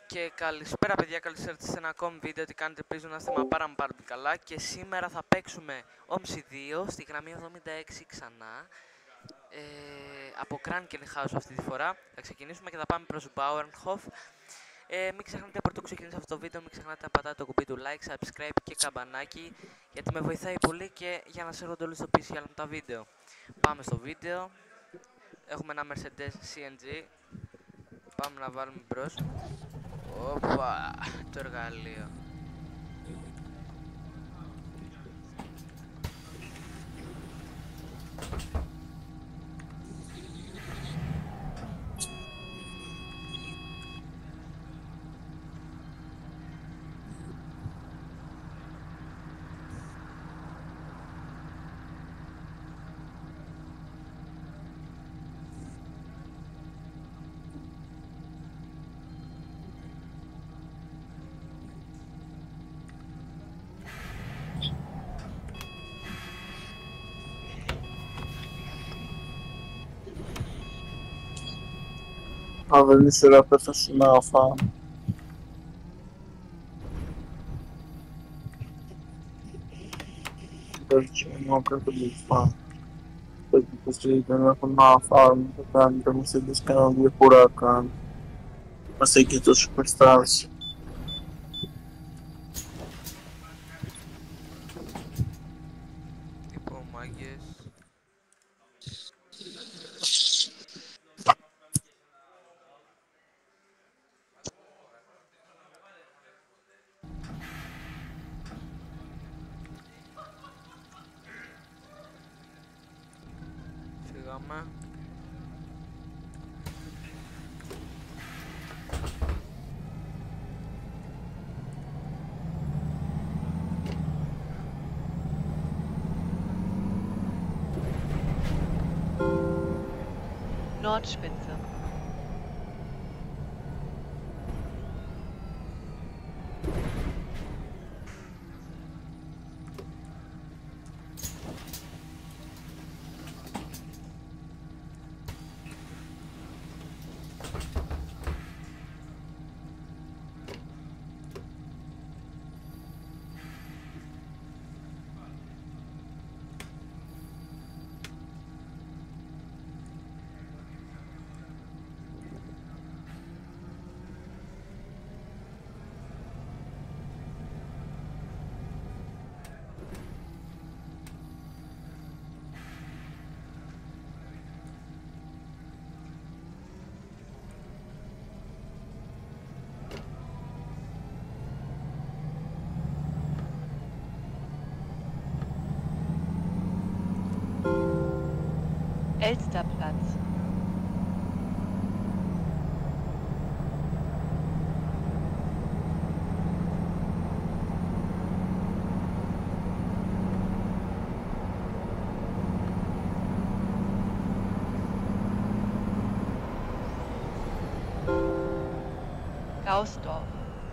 Και καλησπέρα παιδιά, καλώς ήρθατε σε ένα ακόμη βίντεο. Τι κάνετε, ελπίζω να είστε πάρα πολύ καλά. Και σήμερα θα παίξουμε OMSI 2 στη γραμμή 76 ξανά. Από Kranken House αυτή τη φορά. Θα ξεκινήσουμε και θα πάμε προς Bauernhof. Μην ξεχνάτε πρωτού ξεκινήσω αυτό το βίντεο, μην ξεχνάτε να πατάτε το κουμπί του like, subscribe και καμπανάκι, γιατί με βοηθάει πολύ και για να σέρβονται όλοι στο PC για τα βίντεο. Πάμε στο βίντεο. Έχουμε ένα Mercedes CNG. Πάμε να βάλουμε μπρος. Όπα, το εργαλείο. Avem será para fascinar a fama. Não acredito fama. Depois com uma forma, para não ser descanado por acá. Mas sei que estou superstars. Λοιπόν, μάγκες. Φύγαμε. Nordspitze. Elsterplatz. Gausdorf.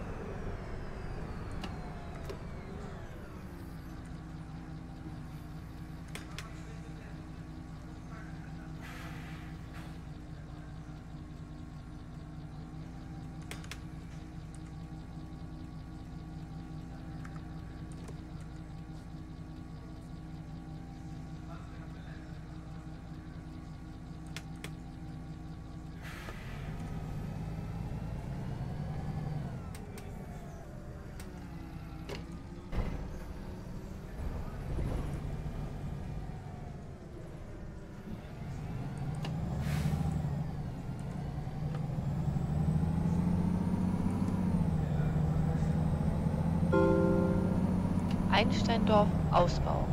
Einsteindorf Ausbau.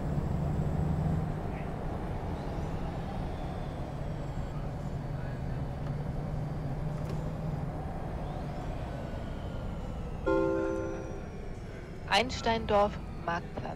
Einsteindorf Marktplatz.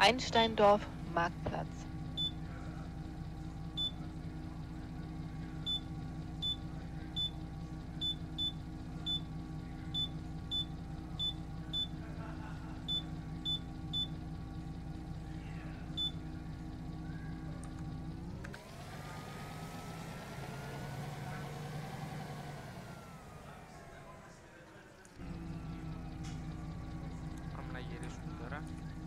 Einsteindorf, Marktplatz. Πάμε να γυρίσουμε τώρα.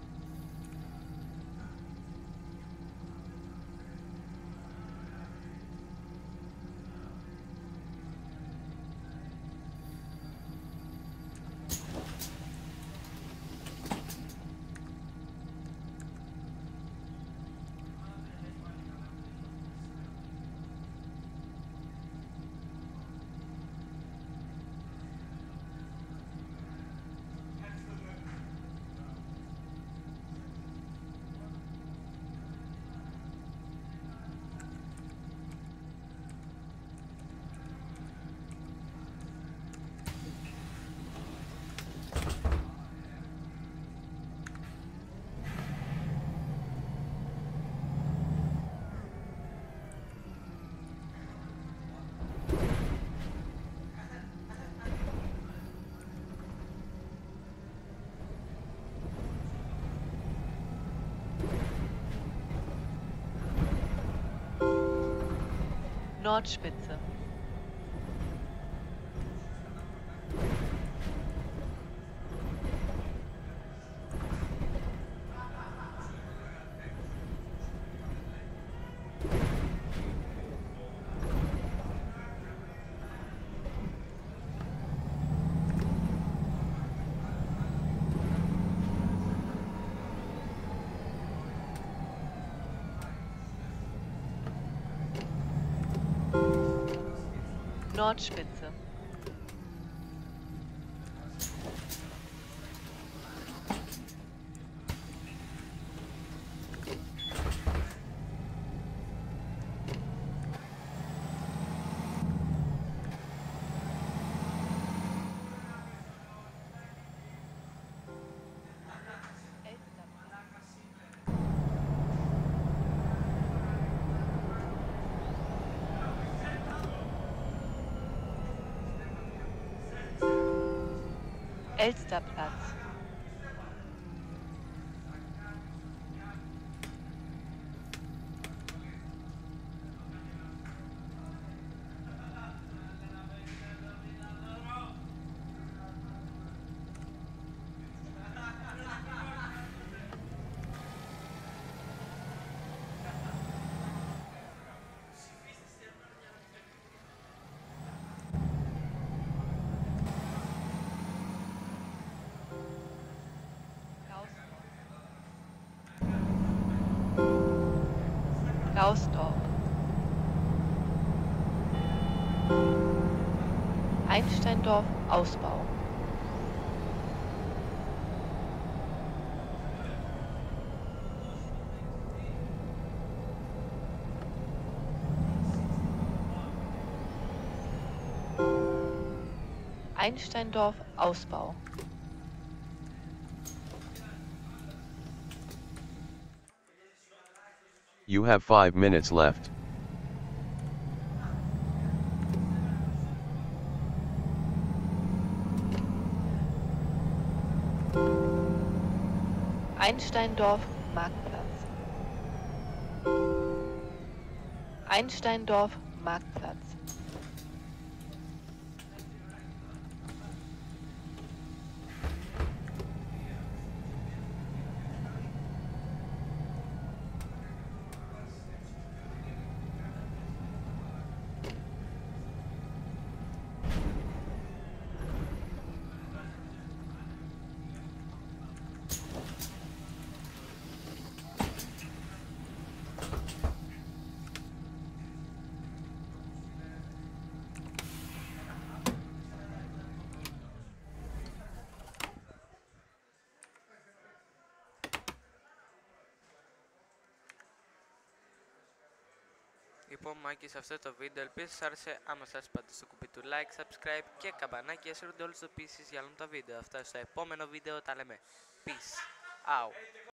Nordspitze. Nordspitze. Elsterplatz. Gausdorf. Einsteindorf, Ausbau. Einsteindorf, Ausbau. You have 5 minutes left. Einsteindorf, Marktplatz. Einsteindorf, Marktplatz. Λοιπόν, Μάκη, σε αυτό το βίντεο ελπίζω σας άρεσε. Άμα σας πάτε στο κουμπί του like, subscribe και καμπανάκι για όλες τις ειδοποιήσεις για όλα τα βίντεο. Αυτά στο επόμενο βίντεο τα λέμε. Peace out.